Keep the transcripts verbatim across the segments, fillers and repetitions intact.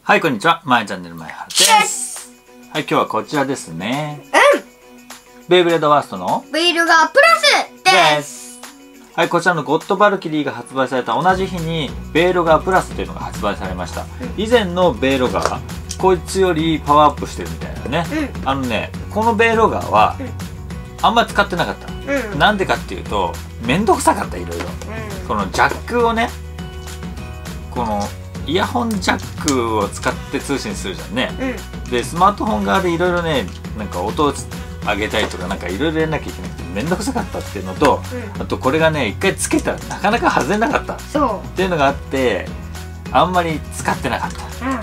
はい、こんにちは。まえチャンネルまえはるです。はい、今日はこちらですね。 うん。 ベイブレードワーストのベイルガープラスです。 はい、こちらのゴッドバルキリーが発売された同じ日にベイロガープラスというのが発売されました。うん、以前のベイロガー、こいつよりパワーアップしてるみたいなね。うん、あのね、このベイロガーは、うん、あんまり使ってなかった。うん、なんでかっていうと、めんどくさかった、いろいろ。うん、このジャックをね、このイヤホンジャックを使って通信するじゃんね。うん、でスマートフォン側でいろいろね、なんか音を上げたりとかなんかいろいろやんなきゃいけなくてめんどくさかったっていうのと、うん、あとこれがね、一回つけたらなかなか外れなかったっていうのがあって、あんまり使ってなかった。うんうん、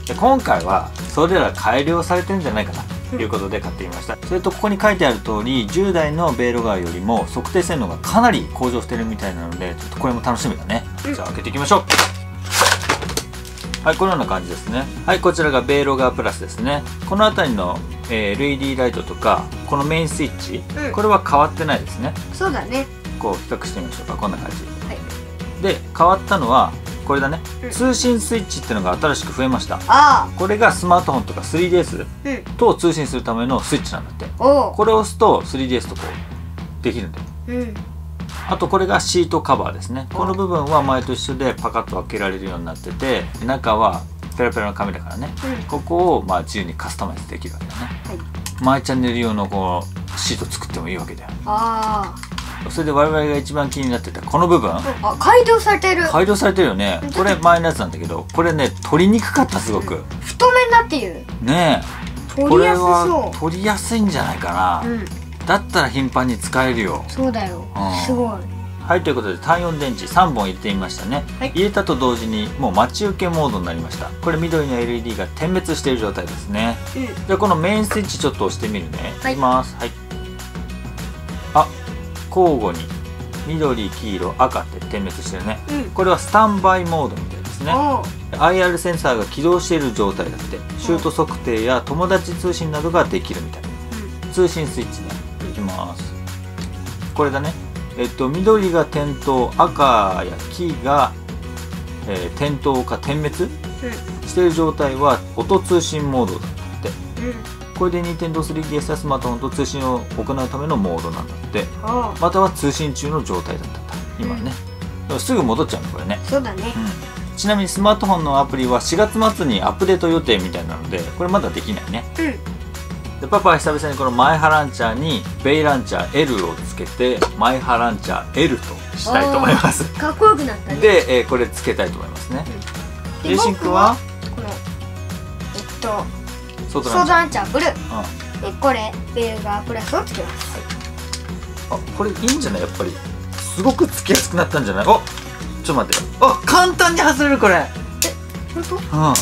で今回はそれら改良されてるんじゃないかなということで買ってみました。それとここに書いてある通り、従来のベイロガーよりも測定性能がかなり向上してるみたいなので、ちょっとこれも楽しみだね。うん、じゃあ開けていきましょう。はい、このような感じですね。はい、こちらがベイロガープラスですね。この辺りの、えー、エルイーディー ライトとかこのメインスイッチ、うん、これは変わってないですね。 そうだね。 こう比較してみましょうか。こんな感じ、はい、で変わったのはこれだね、うん、通信スイッチっていうのが新しく増えました。あこれがスマートフォンとか スリーディーエス と通信するためのスイッチなんだって。これを押すと スリーディーエス とこうできるんだよ。うん、あとこれがシートカバーですね。この部分は前と一緒でパカッと開けられるようになってて、中はペラペラの紙だからね、うん、ここをまあ自由にカスタマイズできるわけだね。はい、マイチャンネル用のこのシート作ってもいいわけだよ。あそれで我々が一番気になってたこの部分、 あ改良されてる改良されてるよね。これ前のやつなんだけど、これね取りにくかった。すごく、うん、 太めだっていうねえ、 取りやすそう。 これは取りやすいんじゃないかな。うん、だったら頻繁に使えるよ。 そうだよ、うん、すごい。はい、 ということで単よん電池さんぼん入れてみましたね。はい、入れたと同時にもう待ち受けモードになりました。これ緑の エルイーディー が点滅している状態ですね。うん、じゃあこのメインスイッチちょっと押してみるね。はい、いきます。はい、あ交互に緑黄色赤って点滅してるね。うん、これはスタンバイモードみたいですね。 アイアール センサーが起動している状態だって。シュート測定や友達通信などができるみたい。うん、通信スイッチね。いきます。これだね。えっと、緑が点灯、赤や黄が、えー、点灯か点滅、うん、している状態は音通信モードだって。うん、これで ニンテンドースリーディーエス やスマートフォンと通信を行うためのモードなんだって。または通信中の状態だったんだ今ね。うん、すぐ戻っちゃうのこれね。 そうだね。 うん、ちなみにスマートフォンのアプリはしがつ末にアップデート予定みたいなので、これまだできないね。うん、でパパは久々にこのマイハランチャーにベイランチャー エル をつけてマイハランチャー エル としたいと思います。 かっこよくなったね。 で、えー、これつけたいと思いますね。うん、でシンくんはこのえっとソードランチャーブルー、うん、でこれベルガープラスをつけます。 はい、あこれいいんじゃない。やっぱりすごくつけやすくなったんじゃない。おちょっと待って。あ簡単に外れるこれ。え本当？うん。 はい、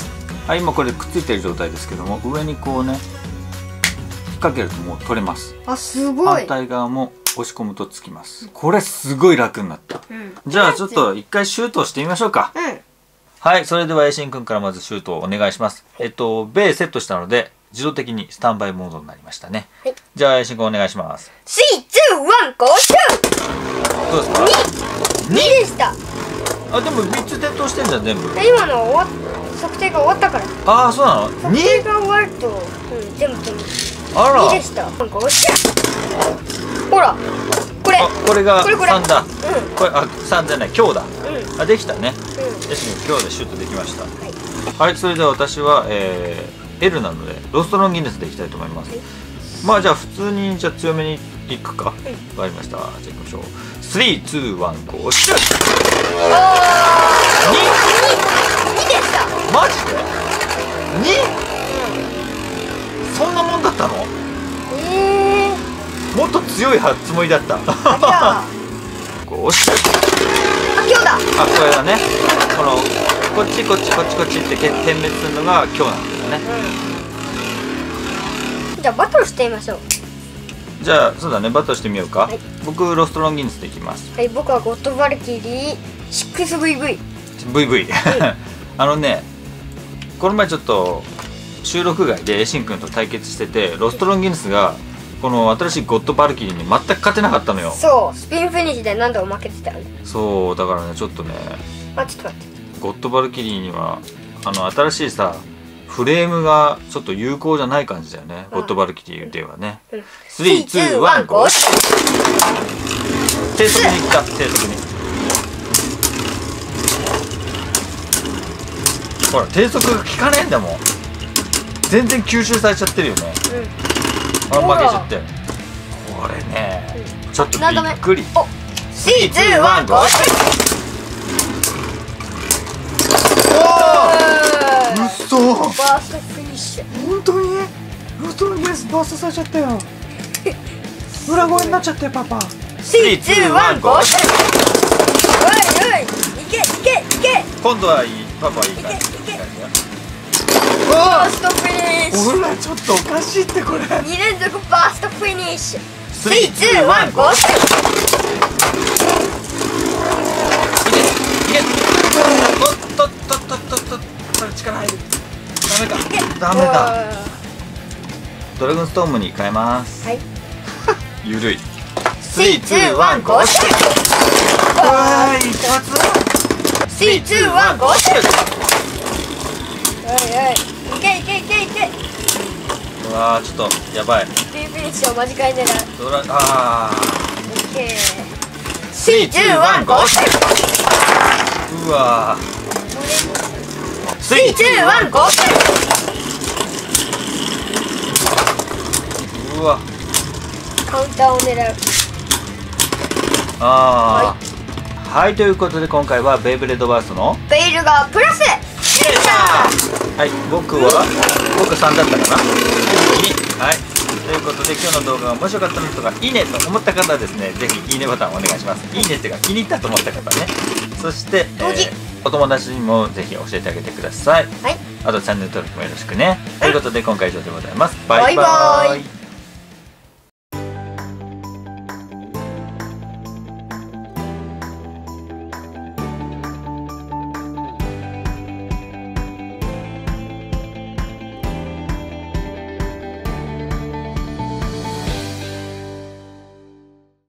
今これくっついてる状態ですけども、上にこうねかけるともう取れます。 あすごい。 反対側も押し込むとつきます。これすごい楽になった。うん、じゃあちょっと一回シュートをしてみましょうか。うん、はい、それではエイシンくんからまずシュートをお願いします。えっとベイセットしたので自動的にスタンバイモードになりましたね。はい、じゃあエイシンくんお願いします。 スリー、ツー、ワン、ゴーシュー。 どうですか。 にでした。 あでもみっつ点灯してんじゃん全部。 今の終わ測定が終わったから。 ああそうなの。 測定が終わると、うん、全部点滅。 あら。 にでした。ほら、これ。 あ、これがさんだ。 うん。 これあさんじゃない、強だ。うん。あできたね。うん。よし、強でシュートできました。はい。はい、それでは私は、えー、エル なのでロストロンギネスでいきたいと思います。はい、まあじゃあ普通にじゃあ強めにいくか。はい。わかりました。じゃあ行きましょう。スリー、ツー、ワン、ゴーシュー。 あー。に。にでした。 マジで？に？そんなもんだったの？ えー、 もっと強いつもりだった。 あこうしあ、今日だ。 あ、これだね。このこっちこっちこっちこっちって点滅するのが今日なんだね。 うん、じゃあバトルしてみましょう。 じゃあそうだね、バトルしてみようか。はい、僕ロストロンギネスでいきます。 はい、僕はゴッドバルキリー シックスブイブイ。 ブイブイ。あのね、この前ちょっと収録外でエイシンくんと対決してて、ロストロンギネスがこの新しいゴッドバルキリーに全く勝てなかったのよ。 そう、スピンフィニッシュで何度も負けてたよね。 そうだからね、ちょっとね、 あ、ちょっと待って、 ゴッドバルキリーにはあの新しいさフレームがちょっと有効じゃない感じだよね、ゴッドバルキリーではね。スリー、ツー、ワン、ゴー。低速に来た、低速に。ほら低速が効かねえんだもん。全然吸収されちゃってるよね。うん、あ、負けちゃって。これね、うん、ちょっとびっくり。 スリー、ツー、ワン、ゴー。 うっそー。 バーストフィニッシュ。 本当に？嘘のレースバーストされちゃったよ。裏声になっちゃって、パパ。 スリー、ツー、ワン、ゴー。おいおい、いけいけいけ。 今度はいい、パパいいから。いけいけ。 バーストフィニッシュ。 ほら、ちょっとおかしいってこれ。 に連続バーストフィニッシュ。スリー、ツー、ワン、ゴー。 いけいけ。おっとっとっとっとっと。これ力入る。ダメか。ダメだ。ドラゴンストームに変えます。はい。ゆるい。 スリー、ツー、ワン、ゴー。 わーい、一発。 スリー、ツー、ワン、ゴー。おいおい、いけいけいけいけ。 うわー、ちょっとやばい。 ビーフィニッシュを間近に狙う。 ドラ、あー。オッケー。スリー、ツー、ワン、ゴー。 うわー。 スリー、ツー、ワン、ゴー。 うわ。 カウンターを狙う。 ああ、はい、はい、ということで今回はベイブレードバーストのベイルがプラス切れた。はい、僕は僕さんだったかな。に、はい。ということで今日の動画が面白かったのとかいいねと思った方はですね、ぜひいいねボタンお願いします。いいねっていうか気に入ったと思った方ね。そして、えー、お友達にもぜひ教えてあげてください。はい。あとチャンネル登録もよろしくね。ということで今回以上でございます。バイバイ。